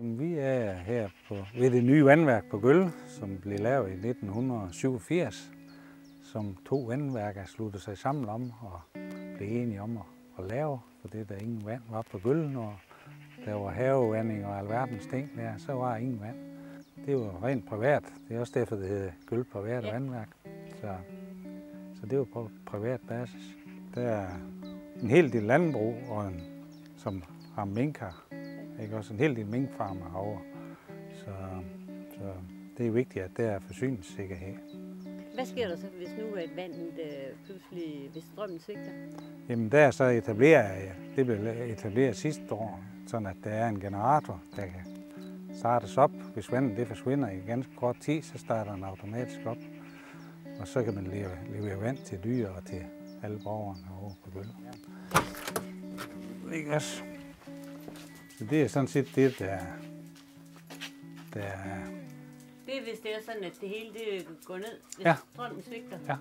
Vi er her ved det nye vandværk på Gøl, som blev lavet i 1987, som 2 vandværker sluttede sig sammen om og blev enige om at lave, fordi der ingen vand var på Gøl, når der var havevanding og alverdens ting der, så var ingen vand. Det var rent privat. Det er også derfor, det hedder Gøl Privat Vandværk. Så det var på privat basis. Der er en hel del landbrug, som har minker. Ikke? Også en hel del minkfarmer herovre. Så det er vigtigt, at der er forsyningssikkerhed. Hvad sker der så, hvis nu et vandet pludselig, hvis strømmen svigter? Jamen der er så etableret, det blev etableret sidste år, sådan at der er en generator, der kan startes op. Hvis vandet det forsvinder i ganske kort tid, så starter den automatisk op. Og så kan man levere vand til dyr og til alle borgerne herovre på Gøl. Ikke også? Så det er sådan set det, der Det er, hvis det er sådan, at det hele det går ned, hvis strømmen svigter? Ja.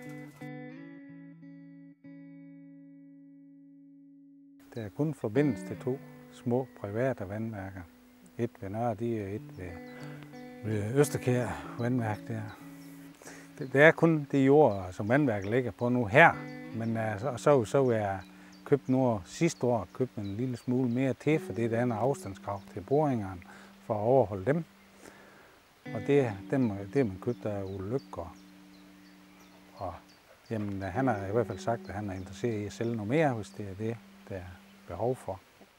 Der er kun forbindelse til 2 små private vandværker. Et ved Nørre Dige og et ved Østerkær vandværk der. Det er kun de jord, som vandværket ligger på nu her, men så vil jeg købt nu sidste år købte en lille smule mere til, for det er andet afstandskrav til boringerne for at overholde dem. Og det man købt af Ole Løkgaard. Og jamen, han har i hvert fald sagt, at han er interesseret i at sælge noget mere, hvis det er det, der er behov for.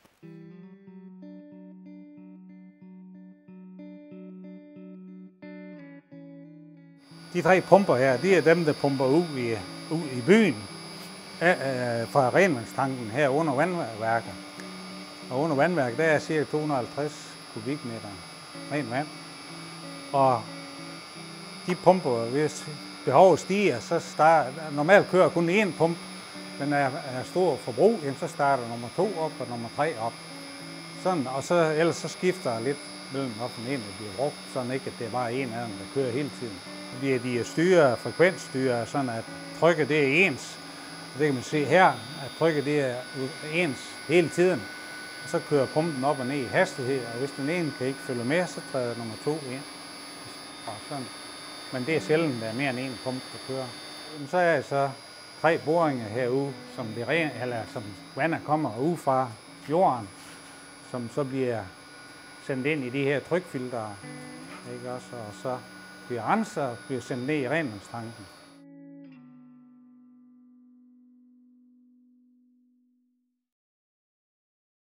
De 3 pumper her, de er dem, der pumper ud i byen fra renvandstanken her under vandværket. Og under vandværket der er ca. 250 kubikmeter rent vand. Og de pumper, hvis behovet stiger, så normalt kører kun 1 pumpe. Den er stor forbrug, så starter nummer 2 op og nummer 3 op. Sådan, og ellers så skifter jeg lidt mellem, hvorfor en bliver brugt, sådan ikke, at det er bare en af dem, der kører hele tiden. De er frekvensstyrer, sådan at trykket det er ens. Og det kan man se her, at trykket det er ens hele tiden. Og så kører pumpen op og ned i hastighed, og hvis den ene kan ikke følge med, så træder nummer 2 ind. Og sådan. Men det er sjældent, der er mere end 1 pumpe, der kører. Så er så 3 boringer herude, som vandet kommer ud fra jorden, som så bliver sendt ind i de her trykfiltre, ikke også, og så bliver renset og bliver sendt ned i renvandstanken.